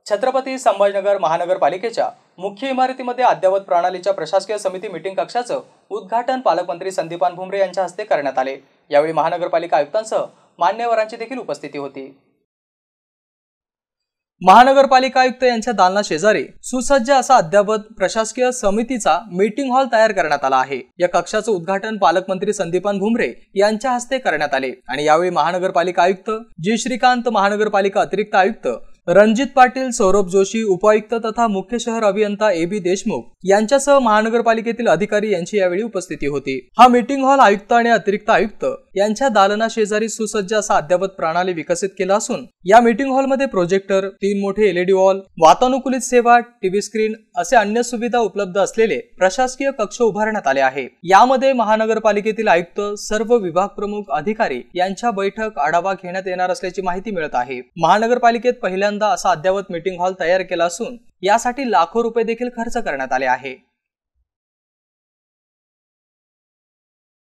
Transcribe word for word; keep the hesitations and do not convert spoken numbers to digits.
छत्रपती संभाजीनगर महानगरपालिकेच्या मुख्य इमारतीमध्ये अद्ययावत प्रणालीच्या प्रशासकीय समिती मीटिंग कक्षाचं उद्घाटन पालकमंत्री संदीपान भुमरे यांच्या हस्ते करण्यात आले। यावेळी महानगरपालिका आयुक्तांसह मान्यवरांची देखील उपस्थिती होती। महानगरपालिका आयुक्त यांच्या दालना शेजारी सुसज्ज असा अद्ययावत प्रशासकीय समितीचा मीटिंग हॉल तयार करण्यात आला आहे। या कक्षाचं उद्घाटन पालकमंत्री संदीपान भुमरे यांच्या हस्ते करण्यात आले आणि यावेळी महानगरपालिका आयुक्त जी श्रीकांत, महानगरपालिका अतिरिक्त आयुक्त रणजित पाटील, सौरभ जोशी, उपायुक्त तथा मुख्य शहर अभियंता ए बी देशमुख यांच्यासह महानगरपालिकेतील अधिकारी यांची यावेळी उपस्थिती होती। हा मीटिंग हॉल आयुक्त आणि अतिरिक्त आयुक्त यांच्या दालना शेजारी सुसज्ज असा अद्ययावत प्रणाली विकसित केला असून या मीटिंग हॉलमध्ये प्रोजेक्टर, तीन मोठे एलईडी वॉल, वातानुकूलित सेवा, टीव्ही स्क्रीन असे अन्य सुविधा उपलब्ध असलेले प्रशासकीय कक्ष उभारण्यात आले आहे। यामध्ये महानगरपालिकेतील आयुक्त, सर्व विभाग प्रमुख, अधिकारी यांच्या बैठक आढावा घेण्यात येणार असल्याची माहिती मिळत आहे। महानगरपालिकेत पहिल्यांदा असा अद्ययावत मीटिंग हॉल तयार केला असून यासाठी लाखो रुपये देखील खर्च करण्यात आले आहे।